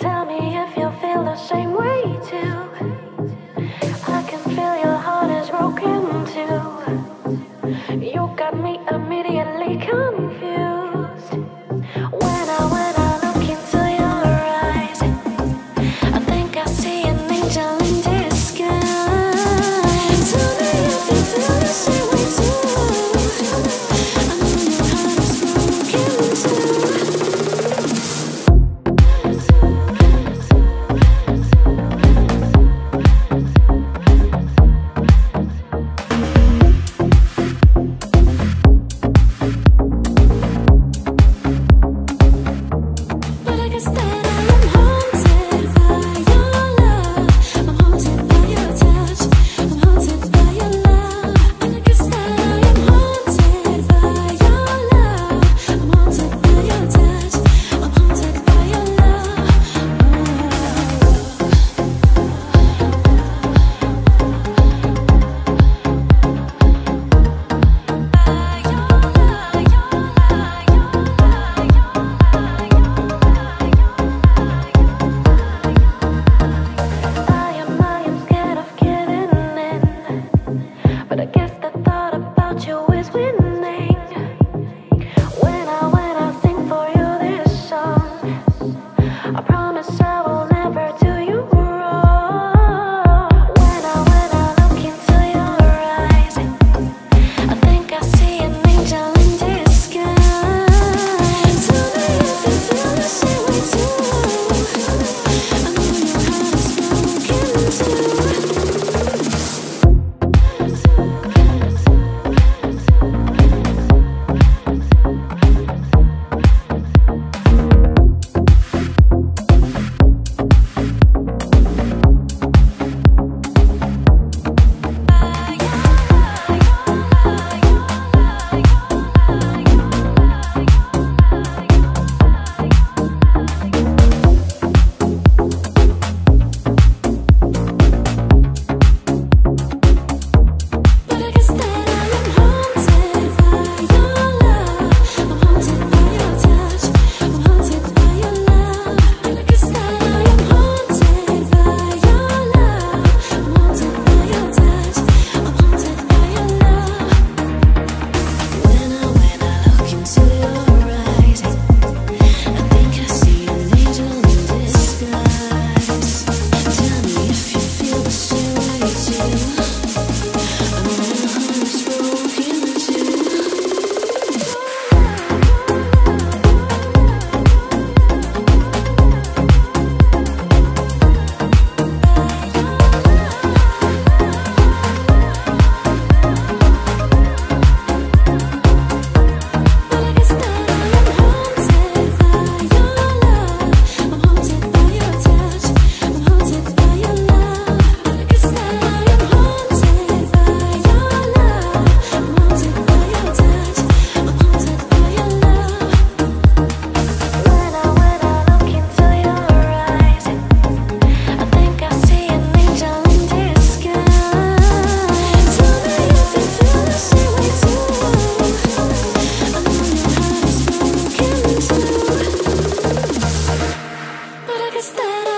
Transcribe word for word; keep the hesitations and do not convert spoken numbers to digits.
Tell me if you feel the same way too. I can feel your heart is broken too. You got me immediately confused. When I, when I look into your eyes, I think I see an angel in disguise. Tell me if you feel the same way too. I know your heart is broken too. But I guess that